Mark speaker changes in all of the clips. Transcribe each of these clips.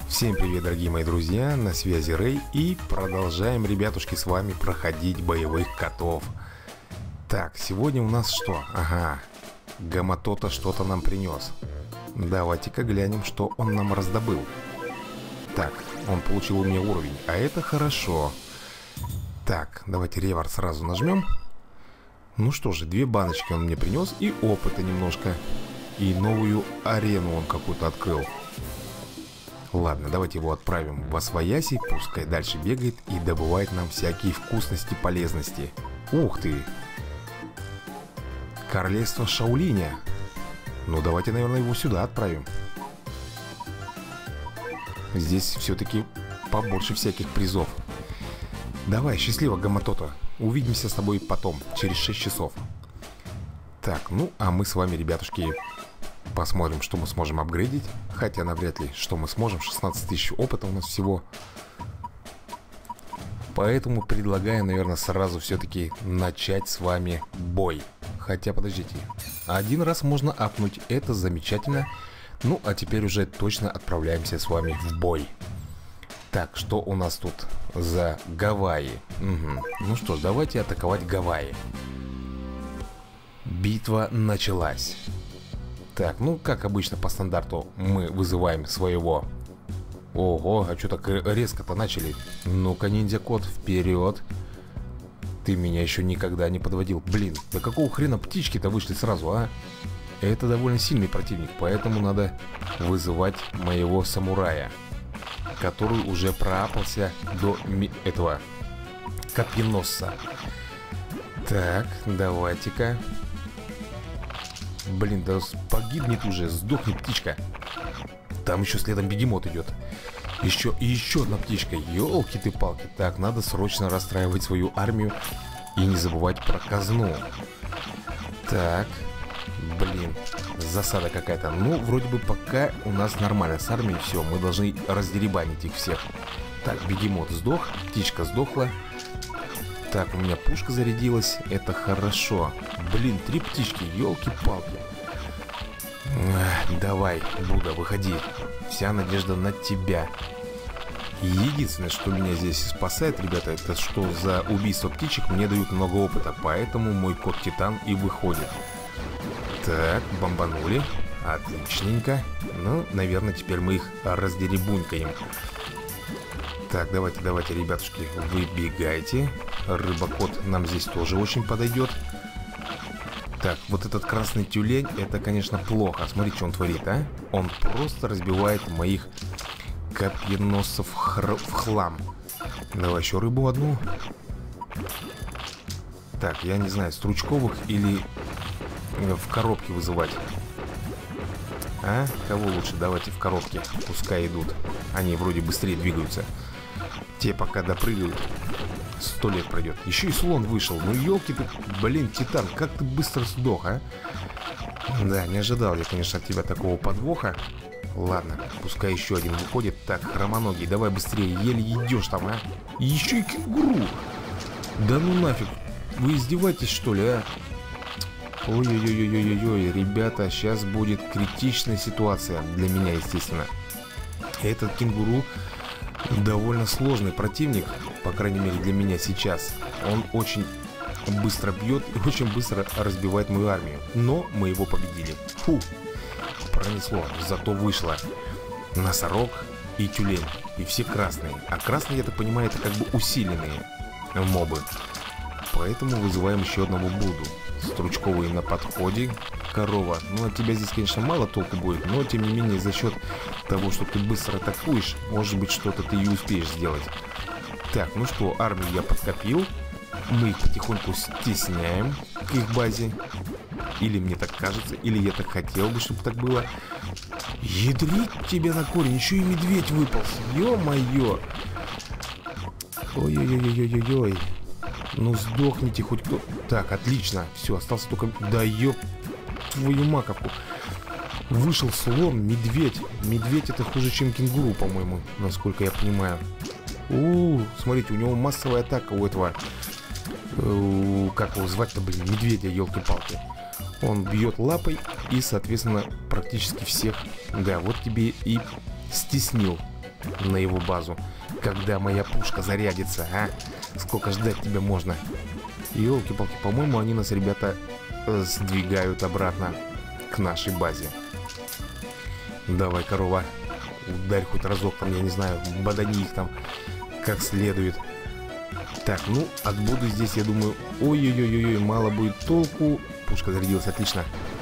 Speaker 1: Всем привет, дорогие мои друзья, на связи Рэй. И продолжаем, ребятушки, с вами проходить боевых котов. Так, сегодня у нас что? Ага, Гаматота что-то нам принес. Давайте-ка глянем, что он нам раздобыл. Так, он получил у меня уровень, а это хорошо. Так, давайте ревар сразу нажмем. Ну что же, 2 баночки он мне принес. И опыта немножко. И новую арену он какую-то открыл. Ладно, давайте его отправим в Освояси. Пускай дальше бегает и добывает нам всякие вкусности, полезности. Ух ты! Королевство Шаолиня. Ну давайте, наверное, его сюда отправим. Здесь все-таки побольше всяких призов. Давай, счастливо, Гаматота. Увидимся с тобой потом, через 6 часов. Так, ну а мы с вами, ребятушки, посмотрим, что мы сможем апгрейдить. Хотя навряд ли, что мы сможем. 16 тысяч опыта у нас всего. Поэтому предлагаю, наверное, сразу все-таки начать с вами бой. Хотя, подождите. Один раз можно апнуть, это замечательно. Ну, а теперь уже точно отправляемся с вами в бой. Так, что у нас тут за Гавайи? Угу. Ну что ж, давайте атаковать Гавайи. Битва началась. Так, ну, как обычно по стандарту мы вызываем своего... Ого, а что так резко-то начали? Ну-ка, ниндзя-кот, вперед. Ты меня еще никогда не подводил. Блин, да какого хрена птички-то вышли сразу, а? Это довольно сильный противник, поэтому надо вызывать моего самурая, который уже проапался до этого копьеносца. Так, давайте-ка. Блин, да погибнет уже, сдохнет птичка. Там еще следом бегемот идет. Еще и еще одна птичка. Ёлки ты палки. Так, надо срочно расстраивать свою армию и не забывать про казну. Так, блин, засада какая-то. Ну, вроде бы пока у нас нормально с армией. Все, мы должны раздеребанить их всех. Так, бегемот сдох, птичка сдохла. Так, у меня пушка зарядилась. Это хорошо. Блин, 3 птички, елки-палки. Давай, Будда, выходи. Вся надежда на тебя. Единственное, что меня здесь спасает, ребята, это что за убийство птичек мне дают много опыта. Поэтому мой кот Титан и выходит. Так, бомбанули. Отличненько. Ну, наверное, теперь мы их раздеребунькаем. Так, давайте, ребятушки, выбегайте. Рыбокот нам здесь тоже очень подойдет. Так, вот этот красный тюлень, это, конечно, плохо. Смотрите, что он творит, а? Он просто разбивает моих копьеносцев в хлам. Давай еще рыбу одну. Так, я не знаю, стручковых или в коробке вызывать. А? Кого лучше? Давайте в коробке. Пускай идут. Они вроде быстрее двигаются. Те пока допрыгают, 100 лет пройдет. Еще и слон вышел. Ну елки ты, блин, Титан, как ты быстро сдох, а? Да, не ожидал я, конечно, от тебя такого подвоха. Ладно, пускай еще один выходит. Так, хромоногий, давай быстрее, еле идешь там, а? Еще и кенгуру. Да ну нафиг, вы издеваетесь, что ли, а? Ой-ой-ой-ой-ой-ой, ребята, сейчас будет критичная ситуация для меня, естественно. Этот кенгуру довольно сложный противник, по крайней мере для меня сейчас. Он очень быстро бьет и очень быстро разбивает мою армию. Но мы его победили. Фу, пронесло, зато вышло носорог и тюлень. И все красные. А красные, я так понимаю, это как бы усиленные мобы. Поэтому вызываем еще одного Будду. Стручковый на подходе. Корова. Ну, от тебя здесь, конечно, мало толку будет. Но, тем не менее, за счет того, что ты быстро атакуешь, может быть, что-то ты и успеешь сделать. Так, ну что, армию я подкопил. Мы их потихоньку стесняем к их базе. Или мне так кажется, или я так хотел бы, чтобы так было. Ядрить тебя на корень. Еще и медведь выполз. Ё-моё. Ой-ой-ой-ой-ой-ой. Ну сдохните хоть кто. Так, отлично. Все, остался только... Да ёп твою маковку. Вышел слон, медведь. Медведь это хуже, чем кенгуру, по-моему, насколько я понимаю. Смотрите, у него массовая атака у этого. Как его звать-то, блин, медведя, елки-палки. Он бьет лапой и, соответственно, практически всех. Да, вот тебе и стеснил на его базу. Когда моя пушка зарядится, а? Сколько ждать тебя можно? Ёлки-палки, по-моему, они нас, ребята, сдвигают обратно к нашей базе. Давай, корова, ударь хоть разок там, я не знаю, бодани их там как следует. Так, ну, отбуду здесь, я думаю, ой-ой-ой-ой, мало будет толку. Пушка зарядилась, отлично.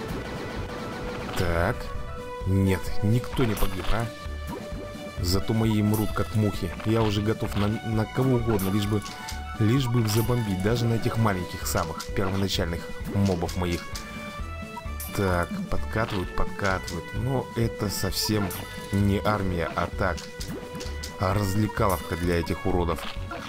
Speaker 1: Так, нет, никто не погиб, а? Зато мои мрут как мухи. Я уже готов на кого угодно, лишь бы забомбить. Даже на этих маленьких самых первоначальных мобов моих. Так, подкатывают. Но это совсем не армия, а так, а развлекаловка для этих уродов.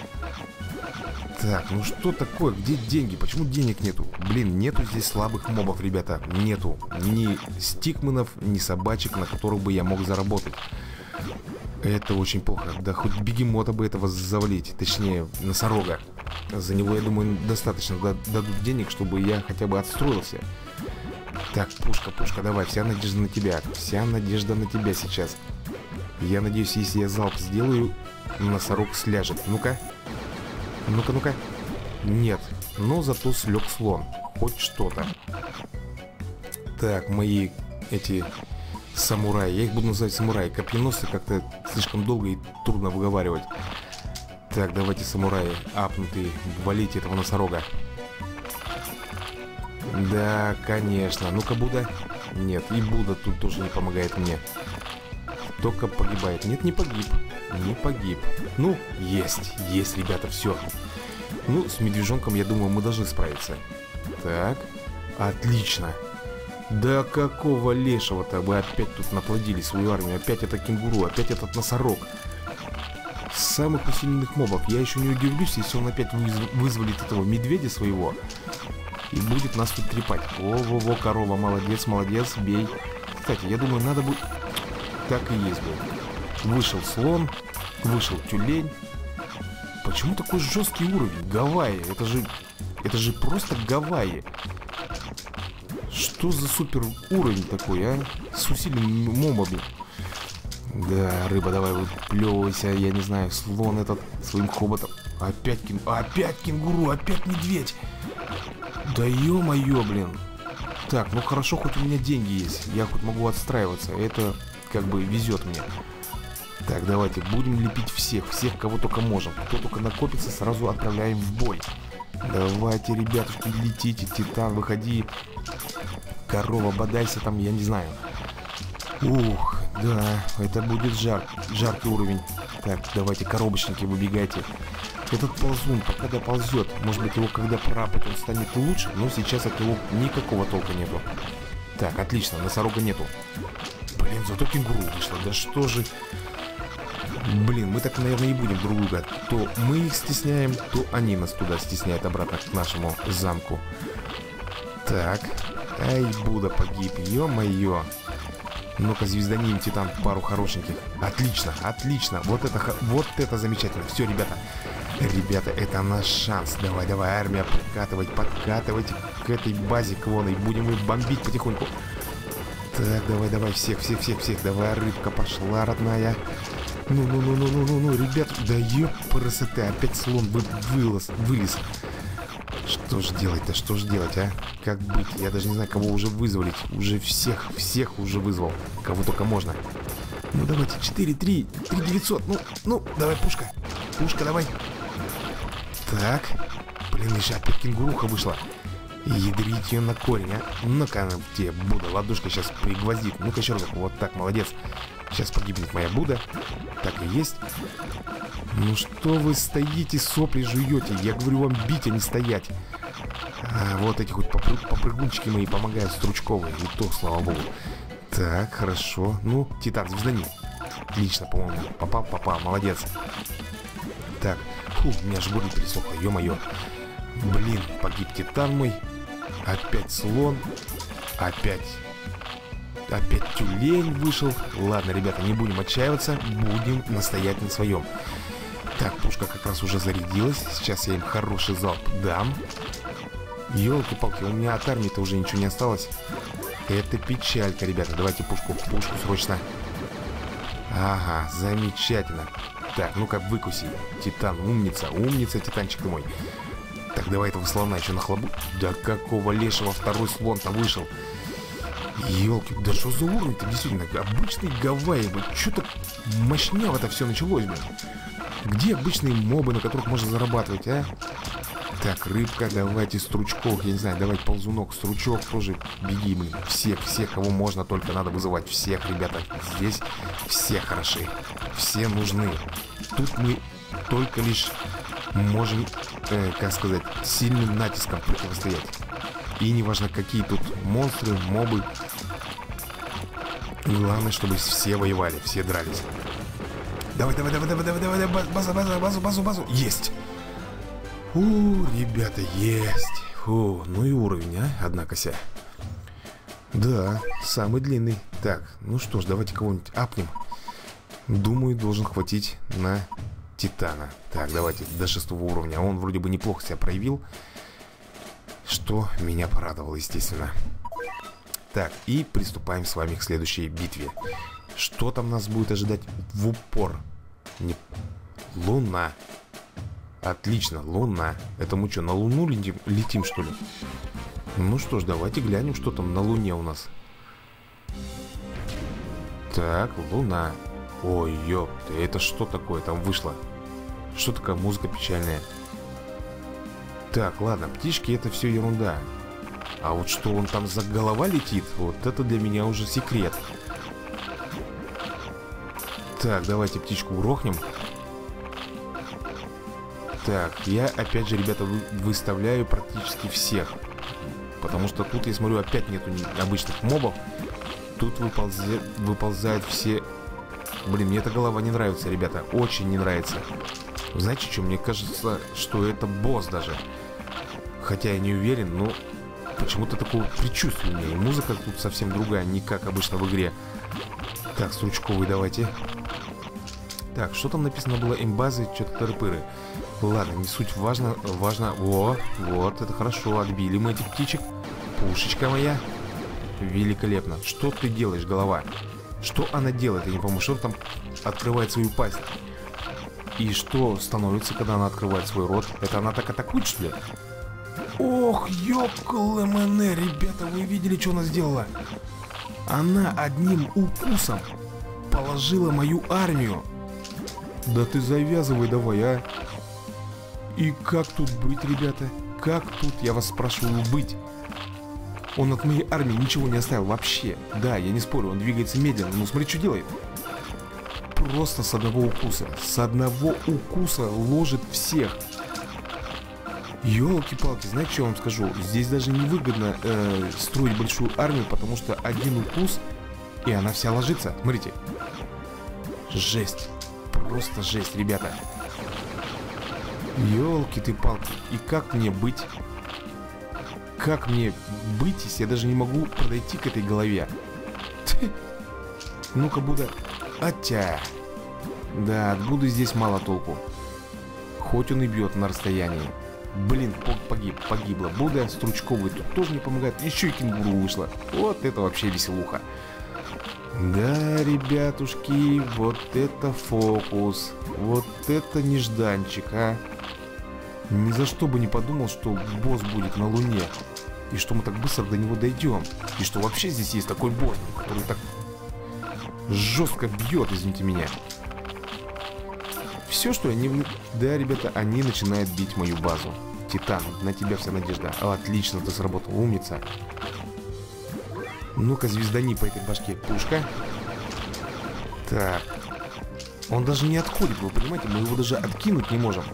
Speaker 1: Так, ну что такое? Где деньги? Почему денег нету? Блин, нету здесь слабых мобов, ребята. Нету ни стикменов, ни собачек, на которых бы я мог заработать. Это очень плохо. Да хоть бегемота бы этого завалить. Точнее, носорога. За него, я думаю, достаточно дадут денег, чтобы я хотя бы отстроился. Так, пушка, давай. Вся надежда на тебя. Вся надежда на тебя сейчас. Я надеюсь, если я залп сделаю, носорог сляжет. Ну-ка. Ну-ка. Нет. Но зато слег слон. Хоть что-то. Так, мои эти... самураи, я их буду называть самураи. Копьеносцы как-то слишком долго и трудно выговаривать. Так, давайте, самураи апнутые, валите этого носорога. Да, конечно. Ну-ка, Будда. Нет, и Будда тут тоже не помогает мне. Только погибает. Нет, не погиб. Не погиб. Ну, есть, ребята, все. Ну, с медвежонком, я думаю, мы должны справиться. Так, отлично. Да какого лешего-то вы опять тут наплодили свою армию? Опять это кенгуру, опять этот носорог. Самых усиленных мобов. Я еще не удивлюсь, если он опять вызволит этого медведя своего и будет нас тут трепать. Во-во-во, корова, молодец, бей. Кстати, я думаю, надо будет... Так и есть, был. Вышел слон, вышел тюлень. Почему такой жесткий уровень? Гавайи, это же просто Гавайи. Что за супер уровень такой, а? С усиленными мобами. Да, рыба, давай выплевывайся, я не знаю, слон этот своим хоботом. Опять кенгуру, опять медведь. Да ё-моё, блин. Так, ну хорошо, хоть у меня деньги есть. Я хоть могу отстраиваться. Это как бы везет мне. Так, давайте, будем лепить всех, кого только можем. Кто только накопится, сразу отправляем в бой. Давайте, ребятушки, летите, Титан, выходи. Корова, бодайся там, я не знаю. Ух, да, это будет жаркий уровень. Так, давайте, коробочники, выбегайте. Этот ползун пока доползет. Может быть, его когда пропать, он станет лучше. Но сейчас от него никакого толка нету. Так, отлично, носорога нету. Блин, зато кенгуру вышло. Да что же... Блин, мы так, наверное, и будем друг друга. То мы их стесняем, то они нас туда стесняют обратно к нашему замку. Так. Ай, Будда погиб. Ё-моё. Ну-ка, звездани им, Титан, пару хорошеньких. Отлично, отлично. Вот это замечательно. Все, ребята. Ребята, это наш шанс. Давай, армия, подкатывать к этой базе квоной. Будем их бомбить потихоньку. Так, давай, всех. Давай, рыбка пошла, родная. Ну, ребят, да ёпрст, опять слон вылез. Что ж делать, а? Как быть? Я даже не знаю, кого уже вызволить. Уже всех уже вызвал. Кого только можно. Ну, давайте, 4-900. Ну, давай, пушка, давай. Так. Блин, еще опять кенгуруха вышла. Ядрить ее на корень, а? Ну-ка, она тебе, Будда, ладошка сейчас пригвоздит. Ну-ка, еще раз. Вот так, молодец. Сейчас погибнет моя Будда. Так и есть. Ну что вы стоите, сопли жуете? Я говорю вам бить, а не стоять. Вот эти хоть попрыгунчики мои помогают, стручковые. И то, слава богу. Так, хорошо. Ну, Титан, звездани. Отлично, по-моему. Попал, молодец. Так, фу, у меня аж горло пересохло, ё-моё. Блин, погиб Титан мой. Опять слон. Опять тюлень вышел. Ладно, ребята, не будем отчаиваться. Будем настоять на своем. Так, пушка как раз уже зарядилась. Сейчас я им хороший залп дам. Ёлки-палки, у меня от армии-то уже ничего не осталось. Это печалька, ребята. Давайте пушку срочно. Ага, замечательно. Так, ну-ка выкуси. Титан, умница, умница, титанчик ты мой. Так, давай этого слона еще нахлобу. Да какого лешего второй слон-то вышел? Ёлки, да что за уровень-то, действительно, обычный Гавайи, вот что-то мощнее это все началось, блин. Где обычные мобы, на которых можно зарабатывать, а? Так, рыбка, давайте стручков, я не знаю, давайте ползунок, стручок тоже, беги, блин. Всех, кого можно, только надо вызывать, всех, ребята, здесь все хороши, все нужны. Тут мы только лишь можем, как сказать, сильным натиском противостоять. И не важно, какие тут монстры, мобы. Главное, чтобы все воевали, все дрались. Давай, базу. Есть! Ребята, есть! Ну и уровень, а? Однако ся. Да, самый длинный. Так, ну что ж, давайте кого-нибудь апнем. Думаю, должен хватить на Титана. Так, давайте до 6 уровня. Он вроде бы неплохо себя проявил, что меня порадовало, естественно. Так, и приступаем с вами к следующей битве. Что там нас будет ожидать в упор? Луна. Отлично, Луна. Это мы что, на Луну летим, что ли? Ну что ж, давайте глянем, что там на Луне у нас. Так, Луна. Ой, ёпта, это что такое там вышло? Что такая музыка печальная? Так, ладно, птички это все ерунда. А вот что он там за голова летит, вот это для меня уже секрет. Так, давайте птичку грохнем. Так, я опять же, ребята, выставляю практически всех. Потому что тут, я смотрю, опять нету обычных мобов. Тут выползают все... Блин, мне эта голова не нравится, ребята. Очень не нравится. Знаете что, мне кажется, что это босс даже. Хотя я не уверен, но почему-то такое предчувствие у меня. И музыка тут совсем другая, не как обычно в игре. Так, стручковый давайте. Так, что там написано было? Эмбазы, что-то тыры-пыры. Ладно, не суть, важно. Вот, это хорошо, отбили мы этих птичек. Пушечка моя. Великолепно. Что ты делаешь, голова? Что она делает? Я не помню, что там открывает свою пасть. И что становится, когда она открывает свой рот? Это она так атакует, что ли? Ох, ёпкалэмэне, ребята, вы видели, что она сделала? Она одним укусом положила мою армию. Да ты завязывай давай, а. И как тут быть, ребята? Как тут, я вас спрашиваю, быть? Он от моей армии ничего не оставил вообще. Да, я не спорю, он двигается медленно, но смотри, что делает. Просто с одного укуса. С одного укуса ложит всех. Ёлки-палки, знаете, что я вам скажу? Здесь даже невыгодно строить большую армию, потому что один укус, и она вся ложится. Смотрите. Жесть. Просто жесть, ребята. Ёлки ты палки. И как мне быть? Как мне быть, если я даже не могу подойти к этой голове? Ну-ка, Будда. Атя. Да, от Будды здесь мало толку. Хоть он и бьет на расстоянии. Блин, погибла Будда. Стручковый тут тоже не помогает. Еще и кенгуру вышла. Вот это вообще веселуха. Да, ребятушки, вот это фокус. Вот это нежданчик, а. Ни за что бы не подумал, что босс будет на Луне. И что мы так быстро до него дойдем. И что вообще здесь есть такой босс, который так жестко бьет, извините меня. Все, что они... Да, ребята, они начинают бить мою базу. Титан, на тебя вся надежда. Отлично, ты сработал, умница. Ну-ка, звездани по этой башке. Пушка. Так. Он даже не отходит, вы понимаете? Мы его даже откинуть не можем.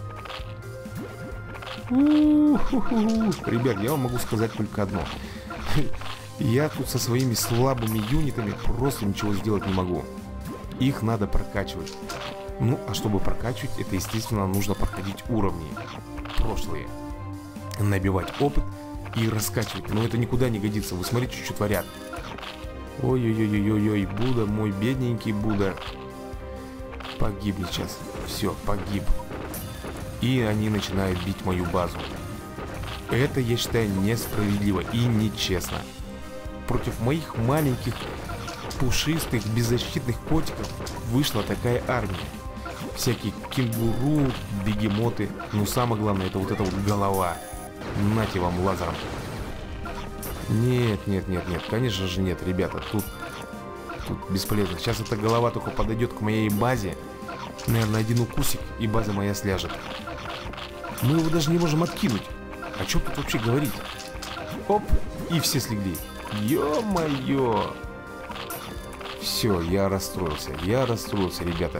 Speaker 1: Ребят, я вам могу сказать только одно. Я тут со своими слабыми юнитами просто ничего сделать не могу. Их надо прокачивать. Ну, а чтобы прокачивать, это, естественно, нужно проходить уровни прошлые. Набивать опыт и раскачивать. Но это никуда не годится. Вы смотрите, что творят. Ой-ой-ой-ой-ой, Будда, мой бедненький Будда. Погибнет сейчас. Все, погиб. И они начинают бить мою базу. Это, я считаю, несправедливо и нечестно. Против моих маленьких пушистых, беззащитных котиков вышла такая армия. Всякие кенгуру, бегемоты. Но самое главное, это вот эта вот голова. Нате вам лазером. Нет, конечно же нет, ребята. Тут бесполезно. Сейчас эта голова только подойдет к моей базе. Наверное, один укусик, и база моя сляжет. Мы его даже не можем откинуть. О чем тут вообще говорить? Оп, и все слегли. Ё-моё. Все, я расстроился, ребята.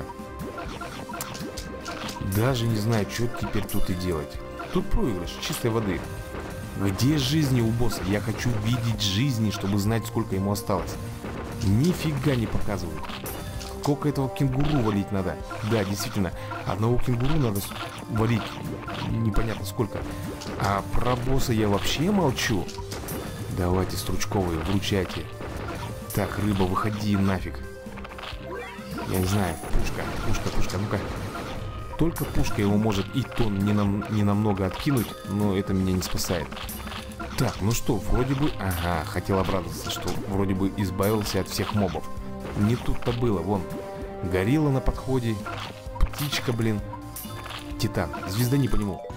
Speaker 1: Даже не знаю, что теперь тут и делать. Тут проигрыш чистой воды. Где жизни у босса? Я хочу видеть жизни, чтобы знать, сколько ему осталось. Нифига не показывают. Сколько этого кенгуру валить надо? Да, действительно, одного кенгуру надо валить непонятно сколько. А про босса я вообще молчу. Давайте, стручковые, вручайте. Так, рыба, выходи нафиг. Я не знаю, пушка, ну-ка. Только пушка его может и то не намного откинуть, но это меня не спасает. Так, ну что, вроде бы... Ага, хотел обрадоваться, что вроде бы избавился от всех мобов. Не тут-то было, вон. Горилла на подходе. Птичка, блин. Титан, звездани по нему.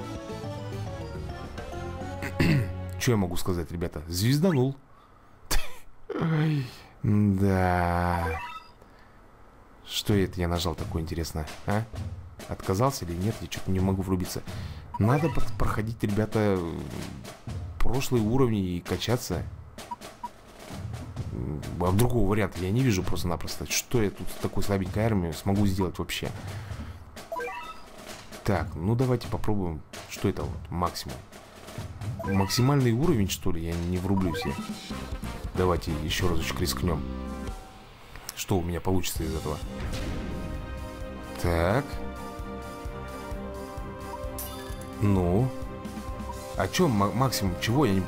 Speaker 1: Что я могу сказать, ребята? Звезданул. Да. Что это я нажал такое интересное, а? Отказался или нет? Я что-то не могу врубиться. Надо проходить, ребята, прошлые уровни и качаться. А другого варианта я не вижу просто-напросто. Что я тут с такой слабенькой армией смогу сделать вообще? Так, ну давайте попробуем. Что это вот? Максимум. Максимальный уровень, что ли? Я не врублюсь. Давайте еще разочек рискнем. Что у меня получится из этого? Так. Ну. А чё максимум? Чего? Я не...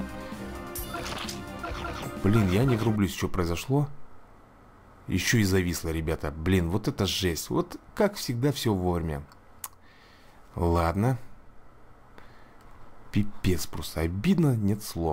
Speaker 1: Блин, я не врублюсь, что произошло. Еще и зависло, ребята. Блин, вот это жесть. Вот как всегда все вовремя. Ладно. Пипец просто. Обидно, нет слов.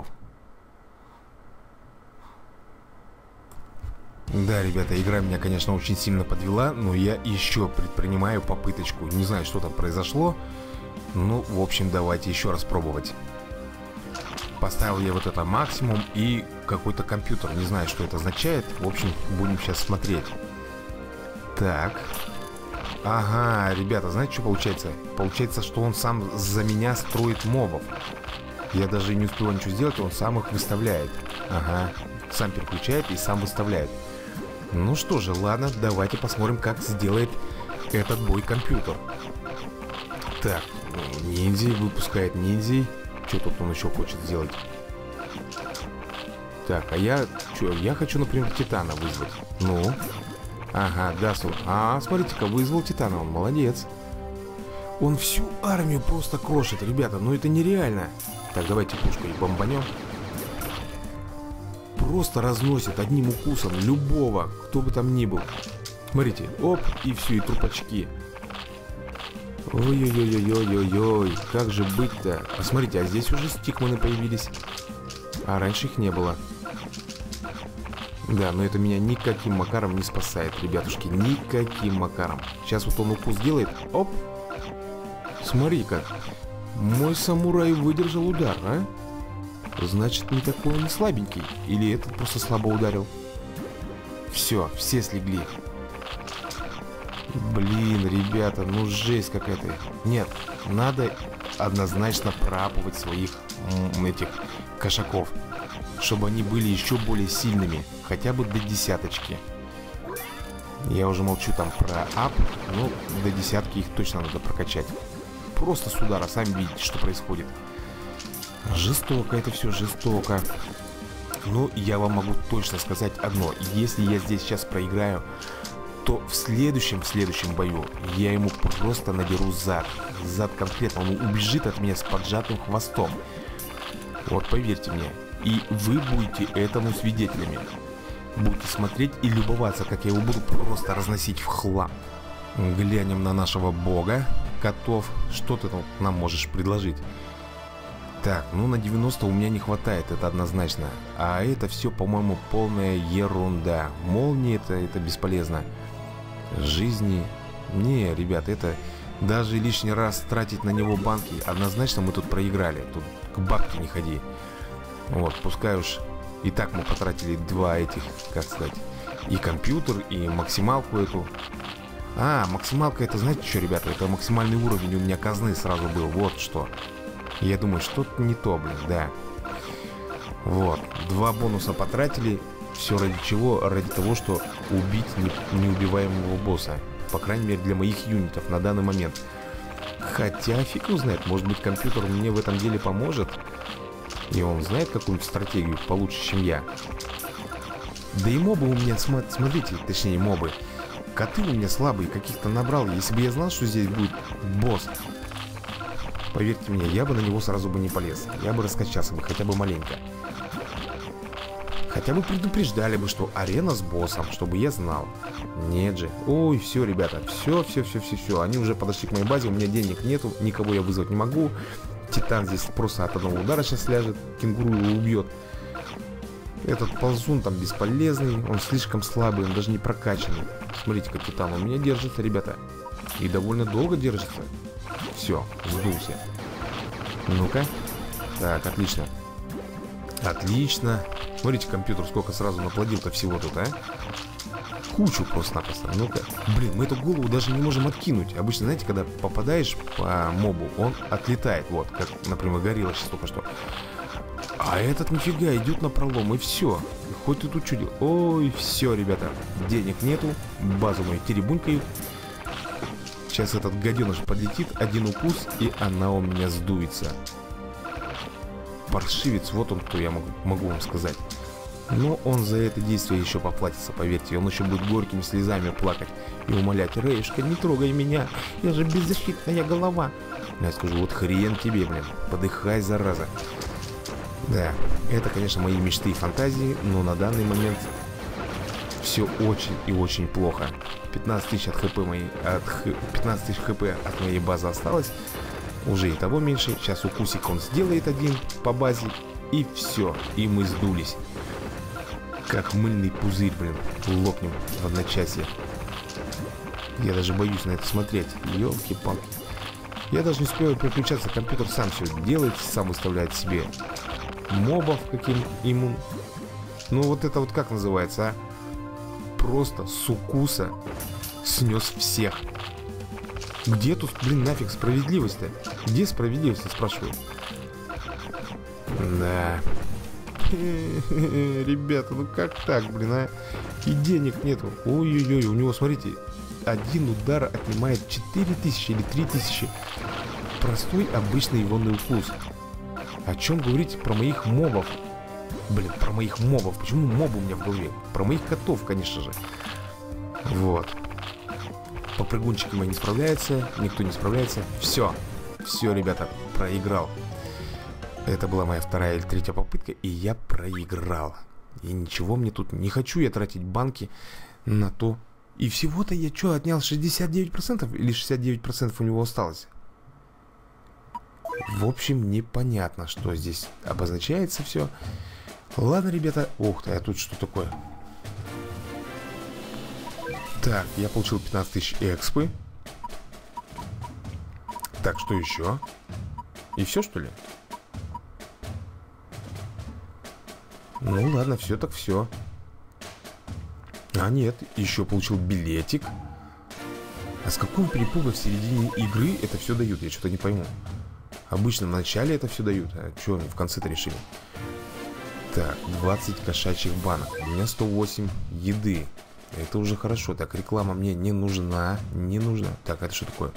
Speaker 1: Да, ребята, игра меня, конечно, очень сильно подвела, но я еще предпринимаю попыточку. Не знаю, что там произошло. Ну, в общем, давайте еще раз пробовать. Поставил я вот это максимум и какой-то компьютер. Не знаю, что это означает. В общем, будем сейчас смотреть. Так. Ага, ребята, знаете, что получается? Получается, что он сам за меня строит мобов. Я даже не успел ничего сделать, он сам их выставляет. Ага, сам переключает и сам выставляет. Ну что же, ладно, давайте посмотрим, как сделает этот бой компьютер. Так, ниндзя выпускает ниндзей. Что тут он еще хочет сделать? Так, а я... Что, я хочу, например, Титана вызвать. Ну? Ага, да, смотрите-ка, вызвал Титана, он молодец. Он всю армию просто крошит, ребята, ну это нереально. Так, давайте пушкой бомбанем. Просто разносит одним укусом любого, кто бы там ни был. Смотрите, оп, и все, и трупачки. Ой-ой-ой-ой-ой-ой, как же быть-то? Посмотрите, а здесь уже стикманы появились. А раньше их не было. Да, но это меня никаким макаром не спасает, ребятушки. Никаким макаром. Сейчас вот он укус делает. Оп. Смотри-ка. Мой самурай выдержал удар, а? Значит, не такой он слабенький. Или этот просто слабо ударил. Все, все слегли. Блин, ребята, ну жесть какая-то. Нет, надо однозначно проапывать своих этих кошаков, чтобы они были еще более сильными. Хотя бы до десяточки. Я уже молчу там про ап. Но до десятки их точно надо прокачать. Просто с удара, сами видите, что происходит. Жестоко это все, жестоко. Но я вам могу точно сказать одно. Если я здесь сейчас проиграю, то в следующем бою я ему просто надеру зад. Зад конкретно. Он убежит от меня с поджатым хвостом. Вот поверьте мне. И вы будете этому свидетелями. Будете смотреть и любоваться, как я его буду просто разносить в хлам. Глянем на нашего бога. Котов, что ты нам можешь предложить? Так, ну на 90 у меня не хватает, это однозначно. А это все, по-моему, полная ерунда. Молнии это бесполезно. Жизни... Не, ребят, это... Даже лишний раз тратить на него банки, однозначно мы тут проиграли. Тут к бабке не ходи. Вот, пускай уж... И так мы потратили два этих, как сказать... И компьютер, и максималку эту. А, максималка это, знаете что, ребята? Это максимальный уровень у меня казны сразу был. Вот что. Я думаю, что-то не то, блин, да. Вот, два бонуса потратили. Все ради чего? Ради того, что убить неубиваемого босса. По крайней мере, для моих юнитов на данный момент. Хотя, фиг его знает, может быть, компьютер мне в этом деле поможет. И он знает какую-нибудь стратегию получше, чем я. Да и мобы у меня, смотрите, точнее мобы. Коты у меня слабые, каких-то набрал. Если бы я знал, что здесь будет босс, поверьте мне, я бы на него сразу бы не полез. Я бы раскачался бы хотя бы маленько. Хотя бы предупреждали бы, что арена с боссом, чтобы я знал. Нет же. Ой, все, ребята, все. Они уже подошли к моей базе, у меня денег нету, никого я вызвать не могу. Титан здесь просто от одного удара сейчас ляжет, кенгуру его убьет. Этот ползун там бесполезный, он слишком слабый, он даже не прокачанный. Смотрите, как Титан у меня держится, ребята. И довольно долго держится. Все, сдулся. Ну-ка. Так, отлично. Отлично. Смотрите, компьютер сколько сразу наплодил-то всего тут, а? Кучу просто-напросто. Ну-ка. Блин, мы эту голову даже не можем откинуть. Обычно, знаете, когда попадаешь по мобу, он отлетает. Вот, как, например, горилла сейчас только что. А этот нифига идет на пролом, и все. Хоть ты тут чудил. Ой, все, ребята. Денег нету. Базу мою теребунькают. Сейчас этот гаденыш подлетит. Один укус, и она у меня сдуется. Паршивец, вот он кто, я могу вам сказать. Но он за это действие еще поплатится, поверьте. Он еще будет горькими слезами плакать и умолять: Рэюшка, не трогай меня, я же беззащитная голова. Я скажу: вот хрен тебе, блин, подыхай, зараза. Да, это, конечно, мои мечты и фантазии, но на данный момент все очень и очень плохо. 15 тысяч от хп моей, 15 тысяч хп от моей базы осталось. Уже и того меньше. Сейчас укусик он сделает один по базе, и все, и мы сдулись. Как мыльный пузырь, блин, лопнем в одночасье. Я даже боюсь на это смотреть. Ёлки-палки. Я даже не успеваю переключаться, компьютер сам все делает, сам выставляет себе мобов, каким ему... Ну вот это вот как называется, а? Просто с укуса снес всех. Где тут, блин, нафиг справедливость-то? Где справедливость, я спрашиваю? Да. Ребята, ну как так, блин, а? И денег нету. Ой-ой-ой, у него, смотрите, один удар отнимает 4000 или 3000. Простой обычный ионный укус. О чем говорить про моих мобов? Блин, про моих мобов. Почему мобы у меня в голове? Про моих котов, конечно же. Вот. Попрыгунчики мои не справляются. Никто не справляется. Все. Все, ребята, проиграл. Это была моя вторая или третья попытка, и я проиграл. И ничего мне тут... Не хочу я тратить банки на то. И всего-то я что, отнял 69% или 69% у него осталось? В общем, непонятно, что здесь обозначается все. Ладно, ребята. Ух ты, а тут что такое? Так, я получил 15 тысяч экспы. Так, что еще? И все, что ли? Ну ладно, все так все. А нет, еще получил билетик. А с какого перепуга в середине игры это все дают? Я что-то не пойму. Обычно в начале это все дают. А что они в конце-то решили? Так, 20 кошачьих банок. У меня 108 еды. Это уже хорошо. Так, реклама мне не нужна. Не нужна. Так, это что такое?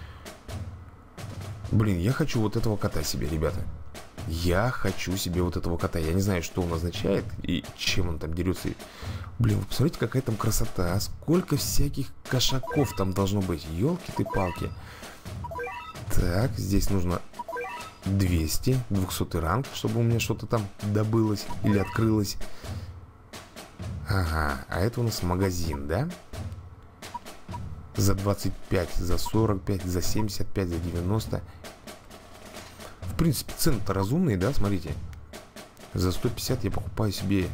Speaker 1: Блин, я хочу вот этого кота себе, ребята. Я хочу себе вот этого кота. Я не знаю, что он означает и чем он там дерется. Блин, вы посмотрите, какая там красота. Сколько всяких кошаков там должно быть. Ёлки ты палки. Так, здесь нужно 200, 200 ранг, чтобы у меня что-то там добылось или открылось. Ага, а это у нас магазин, да? За 25, за 45, за 75, за 90. В принципе, цены-то разумные, да, смотрите. За 150 я покупаю себе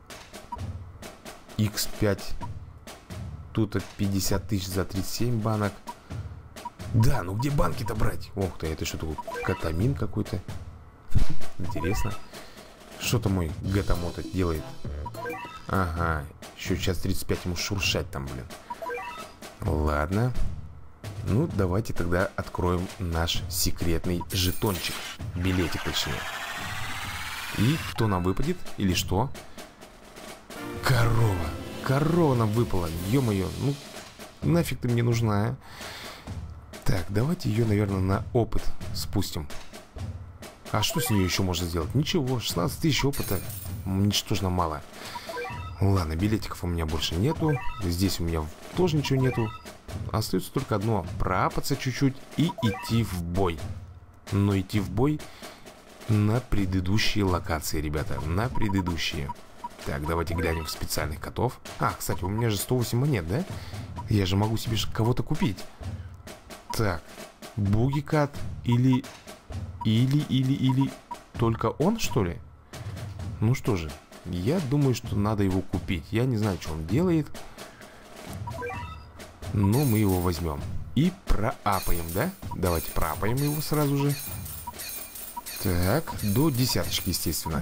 Speaker 1: X5. Тут 50 тысяч за 37 банок. Да, ну где банки-то брать? Ох ты, это что такое? Катамин какой-то. Интересно. Что-то мой гатамото делает. Ага, еще сейчас 35 ему шуршать там, блин. Ладно. Ну, давайте тогда откроем наш секретный жетончик. Билетик, точнее. И кто нам выпадет? Или что? Корова. Корова нам выпала. Ё-моё, ну нафиг ты мне нужна, а? Так, давайте ее, наверное, на опыт спустим. А что с нее еще можно сделать? Ничего, 16 тысяч опыта. Ничтожно мало. Ладно, билетиков у меня больше нету. Здесь у меня тоже ничего нету. Остается только одно: проапаться чуть-чуть и идти в бой. Но идти в бой на предыдущие локации, ребята. На предыдущие. Так, давайте глянем в специальных котов. А, кстати, у меня же 108 монет, да? Я же могу себе кого-то купить. Так, бугикат или только он, что ли? Ну что же, я думаю, что надо его купить. Я не знаю, что он делает, но мы его возьмем и проапаем, да? Давайте проапаем его сразу же. Так, до десяточки, естественно.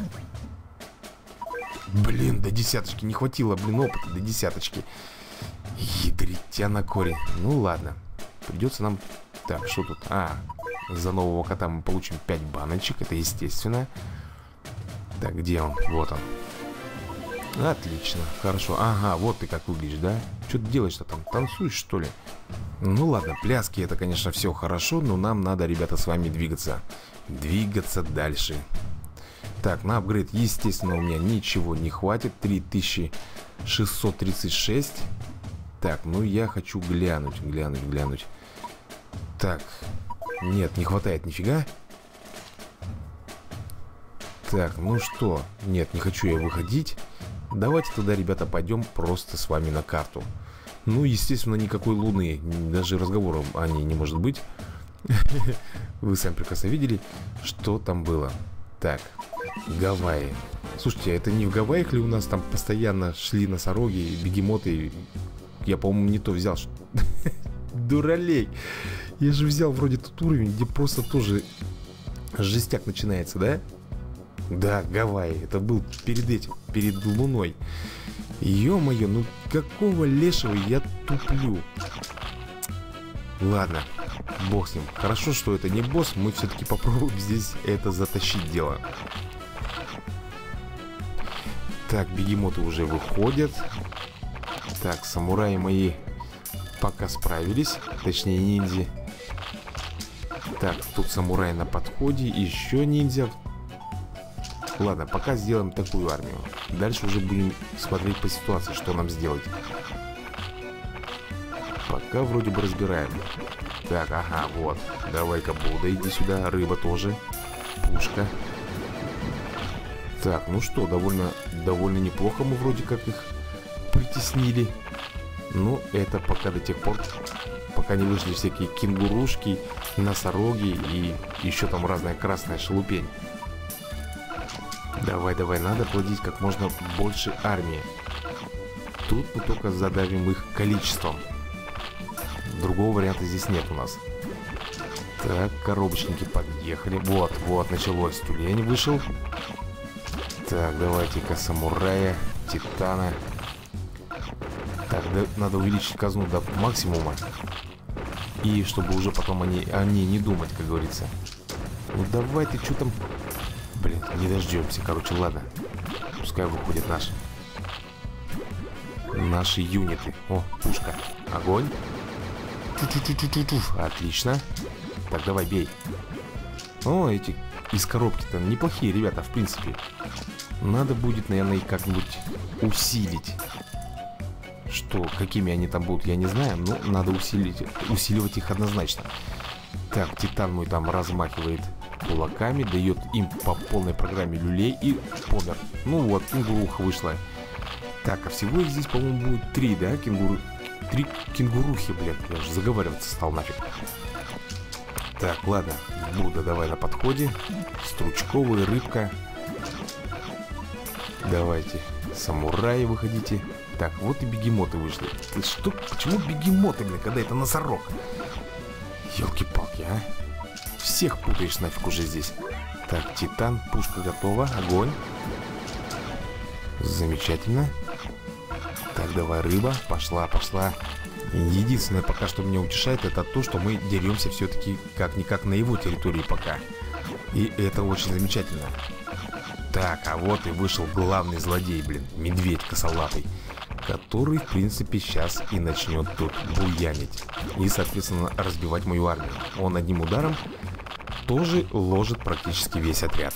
Speaker 1: Блин, до десяточки не хватило, блин, опыта до десяточки. Ядритя на корень. Ну ладно, придется нам... Так, что тут? А, за нового кота мы получим 5 баночек, это естественно. Так, где он? Вот он. Отлично, хорошо. Ага, вот ты как выглядишь, да? Что ты делаешь-то там? Танцуешь, что ли? Ну ладно, пляски это, конечно, все хорошо, но нам надо, ребята, с вами двигаться. Двигаться дальше. Так, на апгрейд, естественно, у меня ничего не хватит. 3636. Так, ну я хочу глянуть. Так, нет, не хватает нифига. Так, ну что? Нет, не хочу я выходить. Давайте туда, ребята, пойдем просто с вами на карту. Ну, естественно, никакой луны, даже разговора о ней не может быть. Вы сами прекрасно видели, что там было. Так, Гавайи. Слушайте, это не в Гавайях ли у нас там постоянно шли носороги, бегемоты? Я, по-моему, не то взял. Дуралей. Я же взял вроде тот уровень, где просто тоже жестяк начинается, да? Да, Гавайи. Это был перед этим, перед луной. Ё-моё, ну какого лешего я туплю? Ладно, бог с ним. Хорошо, что это не босс. Мы все-таки попробуем здесь это затащить дело. Так, бегемоты уже выходят. Так, самураи мои пока справились. Точнее, ниндзя. Так, тут самурай на подходе. Еще ниндзя. Ладно, пока сделаем такую армию. Дальше уже будем смотреть по ситуации, что нам сделать. Пока вроде бы разбираем. Так, ага, вот. Давай-ка, Будда, иди сюда. Рыба тоже. Пушка. Так, ну что, довольно неплохо мы вроде как их притеснили. Но это пока до тех пор, пока не вышли всякие кенгурушки, носороги и еще там разная красная шелупень. Давай, надо плодить как можно больше армии. Тут мы только задавим их количеством. Другого варианта здесь нет у нас. Так, коробочники подъехали. Вот, началось. Тюлень вышел. Так, давайте-ка самурая, титана. Так, надо увеличить казну до максимума. И чтобы уже потом о ней не думать, как говорится. Ну давай ты, что там... Блин, не дождемся. Короче, ладно. Пускай выходят наши юниты. О, пушка. Огонь. Отлично. Так, давай, бей. О, эти из коробки-то неплохие, ребята, в принципе. Надо будет, наверное, их как-нибудь усилить. Что, какими они там будут, я не знаю. Но надо усиливать их однозначно. Так, титан мой там размахивает кулаками, дает им по полной программе люлей и помер. Ну вот, кенгуруха вышла. Так, а всего их здесь, по-моему, будет 3, да, кенгуру? 3 кенгурухи, блядь, я же заговариваться стал нафиг. Так, ладно, Будда, давай на подходе. Стручковая рыбка. Давайте, самураи, выходите. Так, вот и бегемоты вышли. Ты что? Почему бегемоты, блин, когда это носорог? Ёлки-палки, а? Всех путаешь нафиг уже здесь. Так, титан, пушка готова, огонь. Замечательно. Так, давай, рыба, пошла, пошла. Единственное пока что меня утешает, это то, что мы деремся все-таки как-никак на его территории пока. И это очень замечательно. Так, а вот и вышел главный злодей, блин, медведь косолапый, который, в принципе, сейчас и начнет тут буянить. И, соответственно, разбивать мою армию. Он одним ударом тоже ложит практически весь отряд.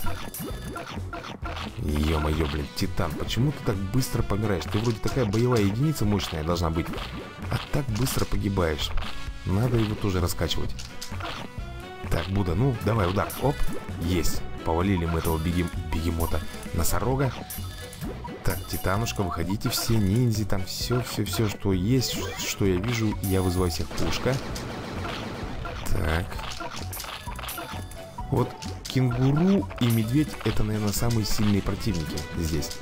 Speaker 1: Ё-моё, блин, Титан, почему ты так быстро помираешь? Ты вроде такая боевая единица мощная должна быть, а так быстро погибаешь. Надо его тоже раскачивать. Так, Будда, ну, давай удар. Оп, есть. Повалили мы этого бегемота. Носорога. Так, Титанушка, выходите все, ниндзя, там все, что есть, что я вижу. Я вызываю всех. Пушка. Так. Вот кенгуру и медведь — это, наверное, самые сильные противники здесь.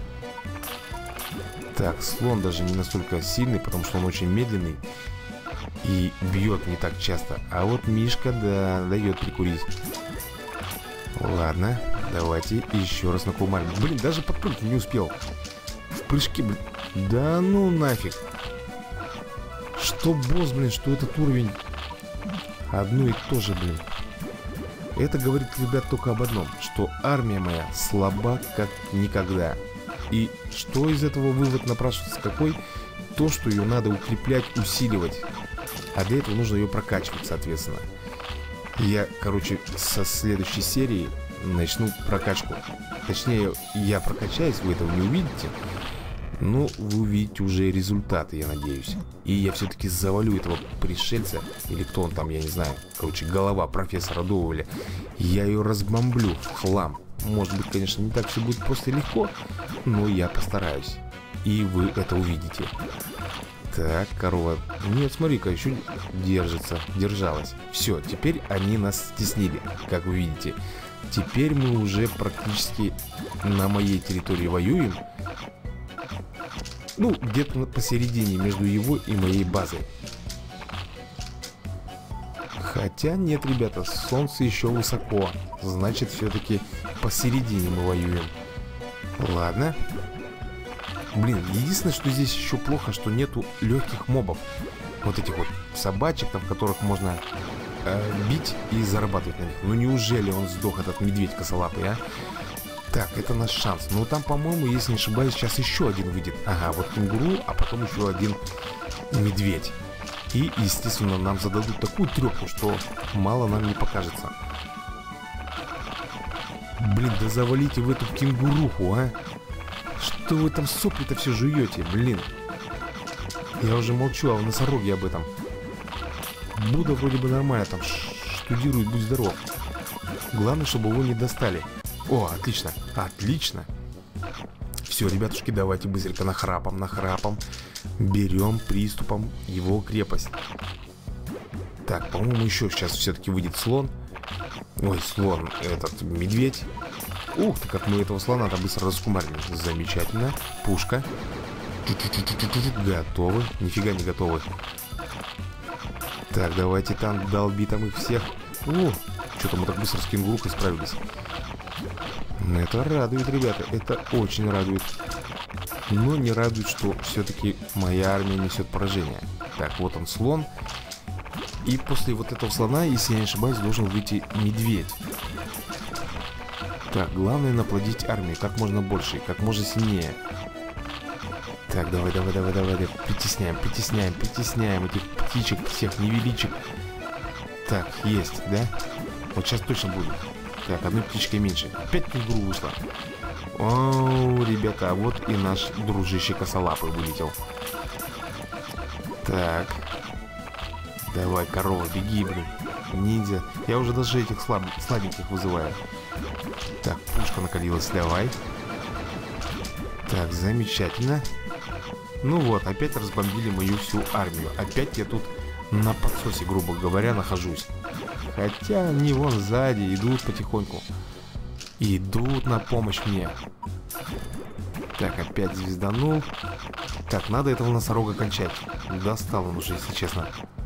Speaker 1: Так, слон даже не настолько сильный, потому что он очень медленный и бьет не так часто. А вот Мишка, да, дает прикурить. Ладно, давайте еще раз накумарим. Блин, даже подпрыгнуть не успел. В прыжке, блин. Да ну нафиг. Что босс, блин, что этот уровень одно и то же, блин. Это говорит, ребят, только об одном, что армия моя слаба как никогда. И что из этого вывод напрашивается какой? То, что ее надо укреплять, усиливать. А для этого нужно ее прокачивать, соответственно. Я, короче, со следующей серии начну прокачку. Точнее, я прокачаюсь, вы этого не увидите. Но вы увидите уже результаты, я надеюсь. И я все-таки завалю этого пришельца. Или кто он там, я не знаю. Короче, голова профессора Доуэля. Я ее разбомблю в хлам. Может быть, конечно, не так все будет просто и легко, но я постараюсь. И вы это увидите. Так, корова. Нет, смотри-ка, еще держится. Держалась. Все, теперь они нас стеснили, как вы видите. Теперь мы уже практически на моей территории воюем. Ну, где-то посередине между его и моей базой. Хотя нет, ребята, солнце еще высоко. Значит, все-таки посередине мы воюем. Ладно. Блин, единственное, что здесь еще плохо, что нету легких мобов. Вот этих вот собачек, там, которых можно бить и зарабатывать на них. Ну неужели он сдох, этот медведь косолапый, а? Так, это наш шанс. Но там, по-моему, если не ошибаюсь, сейчас еще один выйдет. Ага, вот кенгуру, а потом еще один медведь. И, естественно, нам зададут такую трепку, что мало нам не покажется. Блин, да завалите в эту кенгуруху, а? Что вы там сопли-то все жуете, блин? Я уже молчу, а в носороге об этом. Будда вроде бы нормально там штудирует, будь здоров. Главное, чтобы его не достали. О, отлично, отлично. Все, ребятушки, давайте быстренько нахрапом берем приступом его крепость. Так, по-моему, еще сейчас все-таки выйдет слон. Ой, слон, этот медведь. Ух ты, как мы этого слона-то быстро раскумарили. Замечательно. Пушка. Готовы. Нифига не готовы. Так, давайте там долби там их всех. О, что-то мы так быстро с кенгурукой справились. Это радует, ребята. Это очень радует. Но не радует, что все-таки моя армия несет поражение. Так, вот он слон. И после вот этого слона, если я не ошибаюсь, должен выйти медведь. Так, главное наплодить армию как можно больше, как можно сильнее. Так, давай. Притесняем этих птичек, всех невеличек. Так, есть, да? Вот сейчас точно будет. Так, одной птичкой меньше. Опять кенгуру вышла. О, ребята, а вот и наш дружище косолапый вылетел. Так. Давай, корова, беги, блин. Ниндзя. Я уже даже этих сладеньких вызываю. Так, пушка накалилась, давай. Так, замечательно. Ну вот, опять разбомбили мою всю армию. Опять я тут на подсосе, грубо говоря, нахожусь. Хотя они вон сзади идут потихоньку. Идут на помощь мне. Так, опять звезданул. Так, надо этого носорога кончать. Достал он уже, если честно.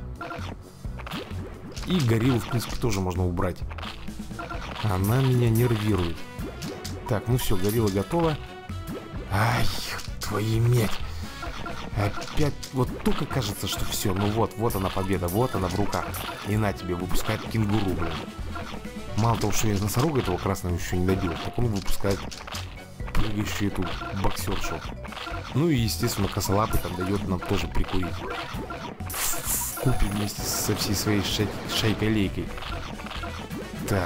Speaker 1: И гориллу, в принципе, тоже можно убрать. Она меня нервирует. Так, ну все, горилла готова. Ай, твою медь. Опять, вот только кажется, что все. Ну вот она победа, вот она в руках. И на тебе, выпускает кенгуру, блин. Мало того, что я носорога этого красного еще не добил, так он выпускает прыгающую эту боксершу. Ну и, естественно, косолапый там дает нам тоже прикурить. Вкупе вместе со всей своей шайкой-лейкой. Так.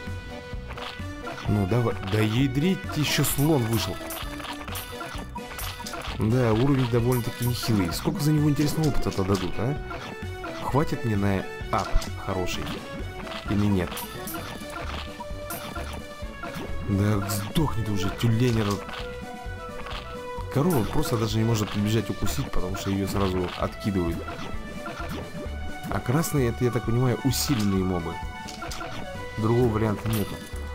Speaker 1: Ну давай. Да ядрить, еще слон вышел. Да, уровень довольно-таки нехилый. Сколько за него, интересного опыта-то дадут, а? Хватит мне на ап хороший? Или нет? Да сдохнет уже, тюленер. Корова просто даже не может прибежать укусить, потому что ее сразу откидывают. А красные, это, я так понимаю, усиленные мобы. Другого варианта нету.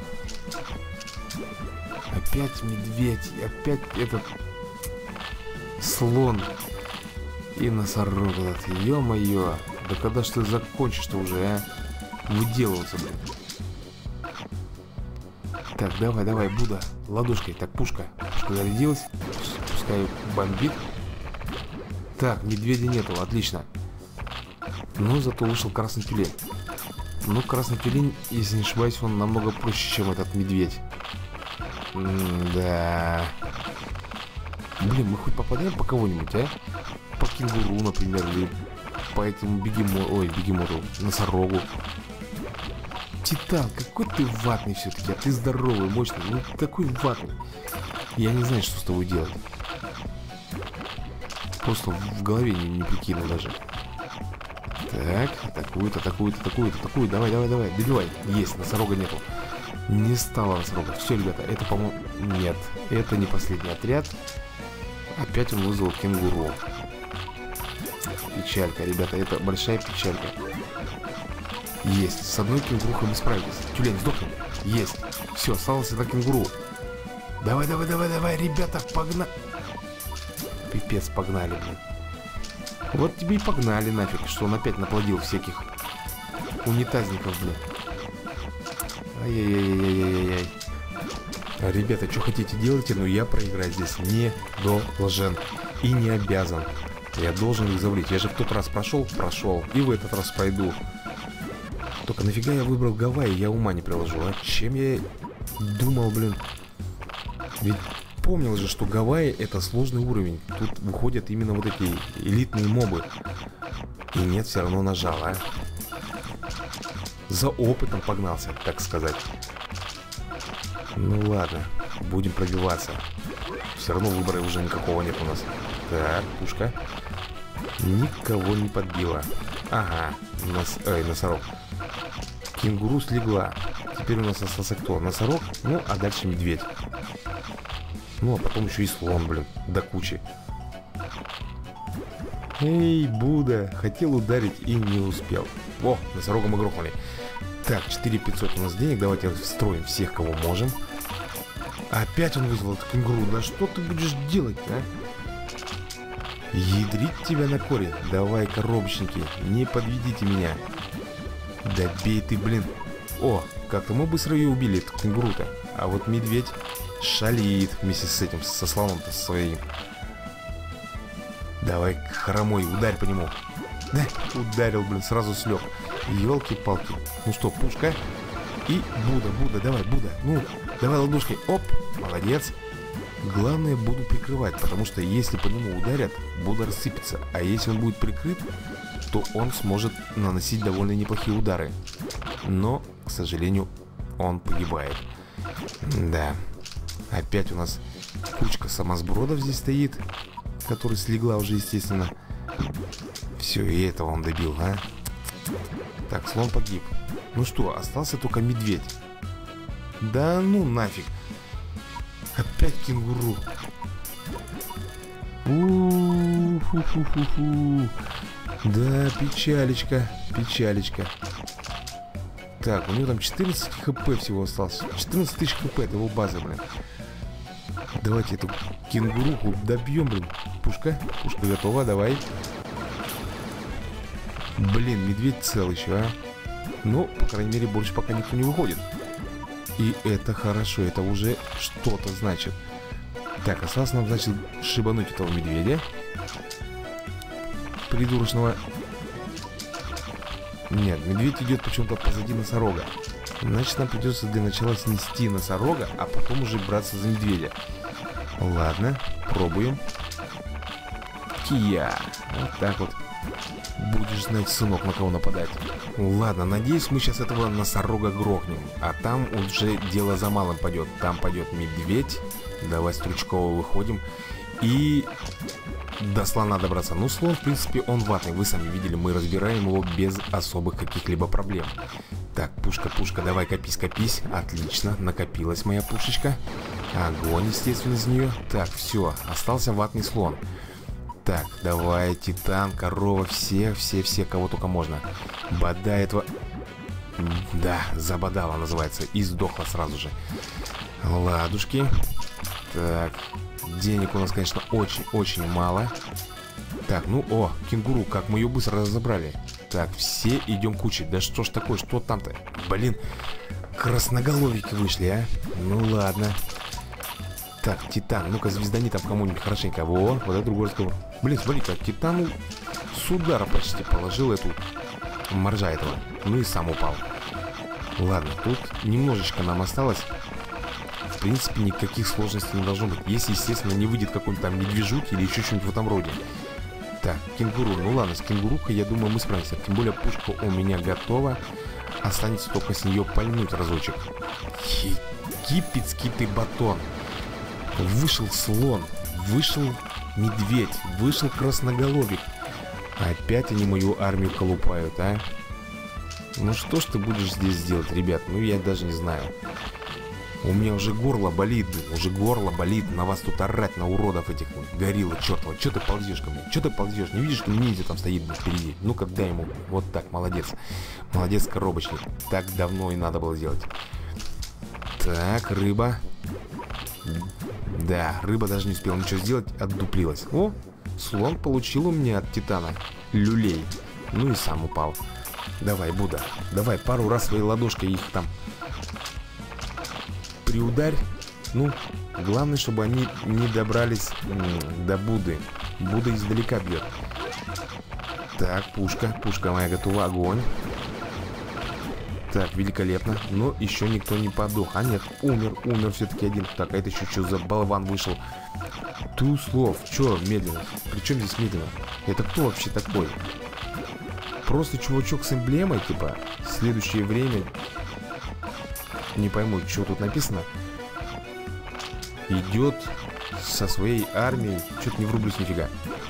Speaker 1: Опять медведь, опять этот слон и носорог этот. Ё-моё, да когда ж ты закончишь-то уже, а? Выделываться, блин. Так, давай, Будда, ладошкой. Так, пушка зарядилась. Пускай бомбит. Так, медведя нету, отлично. Но зато вышел красный тюлень. Ну, красный тюлень, если не ошибаюсь, он намного проще, чем этот медведь. Да. Блин, мы хоть попадаем по кого-нибудь, а? По кенгуру, например, или по этому бегемоту, носорогу. Титан, какой ты ватный все-таки, а ты здоровый, мощный, ну такой ватный. Я не знаю, что с тобой делать. Просто в голове не прикинул даже. Так, атакует, давай, добивай. Есть, носорога нету. Не стало носорога. Все, ребята, это, по-моему... Нет, это не последний отряд. Опять он вызвал кенгуру. Печалька, ребята, это большая печалька. Есть, с одной кенгурухой мы справились. Тюлень, сдохни. Есть, все, осталось это кенгуру. Давай, ребята, погнали. Пипец, погнали, блин. Вот тебе и погнали нафиг, что он опять наплодил всяких унитазников, блин. Ай-яй-яй-яй-яй-яй. Ребята, что хотите делайте, но я проиграть здесь не должен и не обязан. Я должен их завалить. Я же в тот раз прошел, и в этот раз пройду. Только нафига я выбрал Гавайи, я ума не приложу. А чем я думал, блин? Ведь помнил же, что Гавайи это сложный уровень. Тут выходят именно вот эти элитные мобы. И нет, все равно нажал, а. За опытом погнался, так сказать. Ну ладно, будем пробиваться. Все равно выбора уже никакого нет у нас. Так, пушка. Никого не подбила. Ага, носорог. Кенгуру слегла. Теперь у нас остался кто? Носорог, ну а дальше медведь. Ну а потом еще и слон, блин, до кучи. Эй, Будда, хотел ударить и не успел. О, носорога мы грохнули. Так, 4500 у нас денег. Давайте встроим всех, кого можем. Опять он вызвал эту кенгуру. Да что ты будешь делать, а? Ядрить тебя на корень. Давай, коробочники, не подведите меня. Да бей ты, блин. О, как-то мы быстро ее убили, эту кенгуру-то. А вот медведь шалит вместе с этим, со слоном-то своим. Давай, хромой, ударь по нему. Да, ударил, блин, сразу слег. Елки-палки. Ну что, пушка. И Будда, давай, Будда. Ну, давай ладошкой. Оп, молодец. Главное, буду прикрывать, потому что если по нему ударят, Будда рассыпется. А если он будет прикрыт, то он сможет наносить довольно неплохие удары. Но, к сожалению, он погибает. Да. Опять у нас кучка самосбродов здесь стоит, который слегла уже, естественно. Все, и этого он добил, а? Так, слон погиб. Ну что, остался только медведь. Да ну нафиг. Опять кенгуру. Да, печалечка, печалечка. Так, у него там 14 хп всего осталось. 14 тысяч хп, это его база, блин. Давайте эту кенгуруху добьем, блин. Пушка готова, давай. Блин, медведь цел еще, а. Ну, по крайней мере, больше пока никто не выходит. И это хорошо, это уже что-то значит. Так, осталось нам, значит, шибануть этого медведя. Придурочного. Нет, медведь идет почему-то позади носорога. Значит, нам придется для начала снести носорога, а потом уже браться за медведя. Ладно, пробуем. Кия. Вот так вот. Будешь знать, сынок, на кого нападать. Ладно, надеюсь, мы сейчас этого носорога грохнем. А там уже дело за малым пойдет. Там пойдет медведь. Давай Стручкова выходим. И до слона добраться. Ну, слон, в принципе, он ватный. Вы сами видели, мы разбираем его без особых каких-либо проблем. Так, пушка, давай, копись. Отлично, накопилась моя пушечка. Огонь, естественно, из нее. Так, все, остался ватный слон. Так, давай, титан, корова, все, кого только можно. Бодай этого... Да, забодала называется. И сдохла сразу же. Ладушки. Так, денег у нас, конечно, очень-очень мало. Так, ну, о, кенгуру, как мы ее быстро разобрали. Так, все идем кучей. Да что ж такое, что там-то? Блин, красноголовики вышли, а? Ну ладно. Так, титан, ну-ка звездани там кому-нибудь хорошенько. Во, вот это другой разговор. Блин, смотри, как титану с удара почти положил эту моржа этого. Ну и сам упал. Ладно, тут немножечко нам осталось. В принципе, никаких сложностей не должно быть. Если, естественно, не выйдет какой-нибудь там медвежут или еще что-нибудь в этом роде. Так, кенгуру. Ну ладно, с кенгурухой, я думаю, мы справимся. Тем более пушка у меня готова. Останется только с нее пальнуть разочек. Египетский ты батон. Вышел слон, вышел медведь, вышел красноголовик. Опять они мою армию колупают, а? Ну что ж ты будешь здесь делать, ребят? Ну я даже не знаю. У меня уже горло болит, на вас тут орать, на уродов этих гориллы чертова. Че ты ползешь ко мне? Че ты ползешь? Не видишь, что ниндзя там стоит впереди? Ну-ка дай ему. Вот так, молодец. Молодец, коробочник. Так давно и надо было сделать. Так, рыба. Да, рыба даже не успела ничего сделать, отдуплилась. О, слон получил у меня от титана люлей. Ну и сам упал. Давай, Будда, давай пару раз своей ладошкой их там приударь. Ну, главное, чтобы они не добрались до Будды. Будда издалека бьет. Так, пушка моя готова, огонь. Так, великолепно. Но еще никто не подох. А нет, умер все-таки один. Так, а это еще что за болван вышел? Туслов, че медленно? Причем здесь медленно? Это кто вообще такой? Просто чувачок с эмблемой, типа, следующее время. Не пойму, что тут написано. Идет со своей армией. Что-то не врублюсь нифига.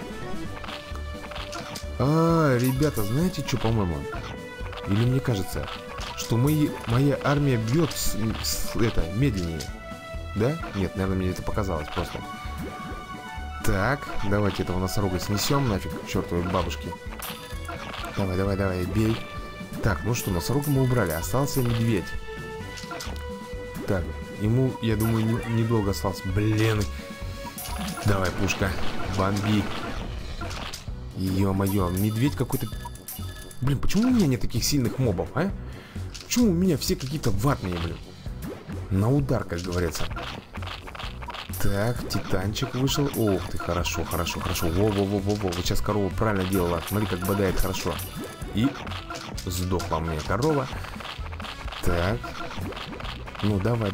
Speaker 1: А, ребята, знаете, что, по-моему? Или мне кажется, что моя армия бьет медленнее. Да? Нет, наверное, мне это показалось просто. Так, давайте этого носорога снесем нафиг к чертовой бабушке. Давай, бей. Так, ну что, носорога мы убрали. Остался медведь. Так, ему, я думаю, недолго осталось. Блин. Давай, пушка, бомби. Ё-моё, медведь какой-то. Блин, почему у меня нет таких сильных мобов, а? Почему у меня все какие-то ватные, блин? На удар, как говорится. Так, титанчик вышел. Ох ты, хорошо. Во-во-во-во-во. Вот сейчас корова правильно делала. Смотри, как бодает хорошо. И сдохла у меня корова. Так. Ну, давай.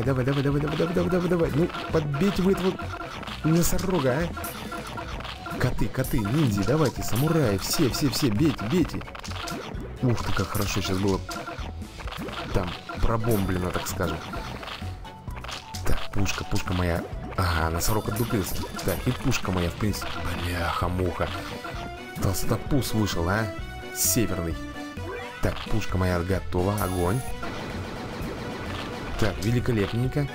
Speaker 1: Ну, подбейте вы этого носорога, а? Коты, ниндзя, давайте, самураи. Все, бейте. Ух ты, как хорошо сейчас было. Там пробомблено, так скажем. Так, пушка моя. Ага, носорог отдуплился. Так, и пушка моя, в принципе. Бляха-муха. Толстопуз вышел, а? Северный. Так, пушка моя готова. Огонь. Так, великолепненько.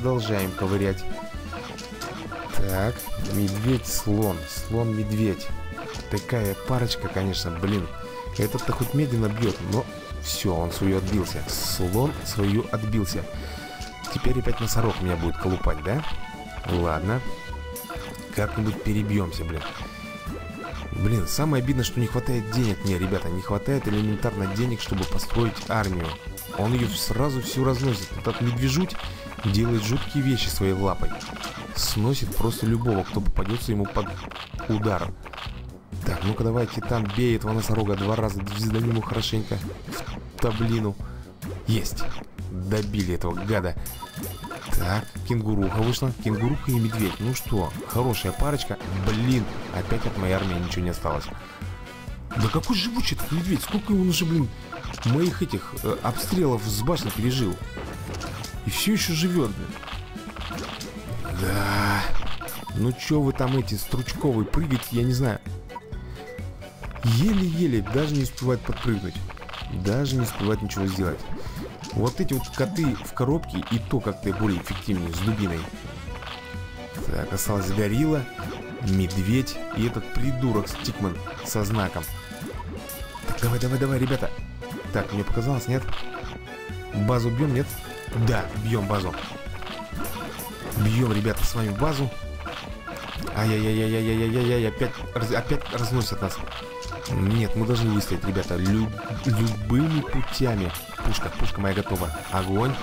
Speaker 1: Продолжаем ковырять. Так, медведь, слон, медведь. такая парочка, конечно, блин. Этот-то хоть медленно бьет, но все, он свою отбился. Слон свою отбился. Теперь опять носорог меня будет колупать, да? Ладно. Как-нибудь перебьемся, блин. Блин, самое обидное, что не хватает денег мне, ребята. Не хватает элементарно денег, чтобы построить армию. Он ее сразу всю разносит. Этот медвежуть делает жуткие вещи своей лапой. Сносит просто любого, кто попадется ему под удар. Так, ну-ка давай, Титан, бей этого носорога 2 раза. Звезданем ему хорошенько в таблину. Есть. Добили этого гада. Так, кенгуруха вышла. Кенгуруха и медведь. Ну что, хорошая парочка. Блин, опять от моей армии ничего не осталось. Да какой живучий этот медведь. Сколько он уже, блин, моих этих обстрелов с башни пережил. И все еще живет, блин. Да. Ну что вы там эти стручковые прыгаете, я не знаю. Еле-еле, даже не успевает подпрыгнуть. Даже не успевает ничего сделать. Вот эти вот коты в коробке и то как-то более эффективнее с дубиной. Так, осталось горилла, медведь и этот придурок Стикман со знаком. Так, давай, давай, давай, ребята. Так, мне показалось, нет? Базу бьем, нет? Да, бьем базу. Бьем, ребята, с вами базу. Ай-яй-яй-яй-яй-яй-яй, опять разносят нас. Нет, мы должны выстоять, ребята, любыми путями. Пушка моя готова. Огонь.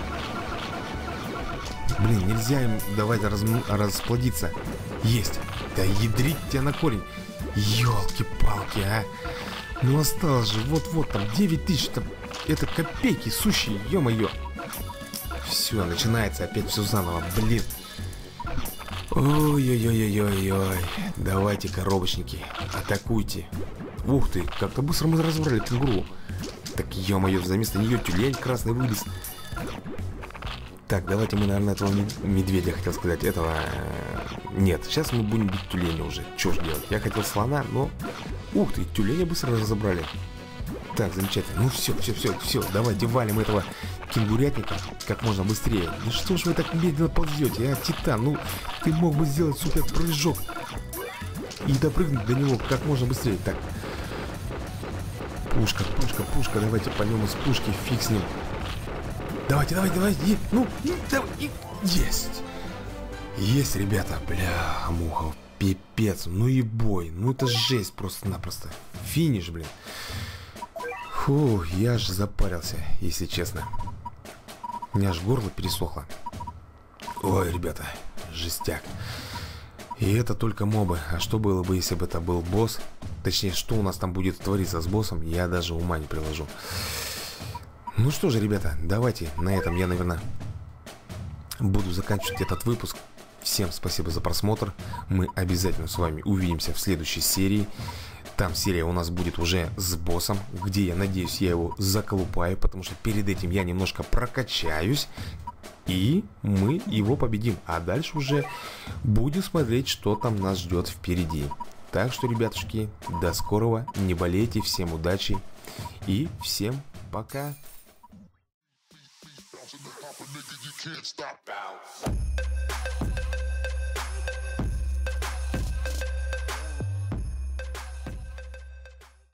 Speaker 1: Блин, нельзя им давать расплодиться. Есть. Да ядрить тебя на корень. Ёлки-палки, а. Ну осталось же, вот-вот там 9000. Это копейки сущие, ё-моё. Все, начинается опять все заново, блин. Ой-ой-ой-ой-ой-ой. Давайте, коробочники, атакуйте. Ух ты, как-то быстро мы разобрали кенгуру. Так, ё-моё, за место нее тюлень красный вылез. Так, давайте мы, наверное, этого медведя, хотел сказать, этого... Нет, сейчас мы будем бить тюленя уже. Чё ж делать? Я хотел слона, но... Ух ты, тюленя быстро разобрали. Так, замечательно. Ну все, давайте валим этого кенгурятника как можно быстрее. Ну что ж вы так медленно ползете, а, Титан? Ну, ты мог бы сделать супер прыжок и допрыгнуть до него как можно быстрее. Так. Пушка, давайте по нему с пушки, фиг с ним. Давайте, давай, ну, давай, есть. Есть, ребята, бля, муха, пипец, ну и бой, ну это жесть просто-напросто. Финиш, блин. Фу, я аж запарился, если честно. У меня аж горло пересохло. Ой, ребята, жестяк. И это только мобы. А что было бы, если бы это был босс? Точнее, что у нас там будет твориться с боссом, я даже ума не приложу. Ну что же, ребята, давайте на этом я, наверное, буду заканчивать этот выпуск. Всем спасибо за просмотр. Мы обязательно с вами увидимся в следующей серии. Там серия у нас будет уже с боссом, где, я надеюсь, я его заколупаю, потому что перед этим я немножко прокачаюсь. И мы его победим. А дальше уже будем смотреть, что там нас ждет впереди. Так что, ребятушки, до скорого. Не болейте. Всем удачи. И всем пока.
Speaker 2: Can't stop.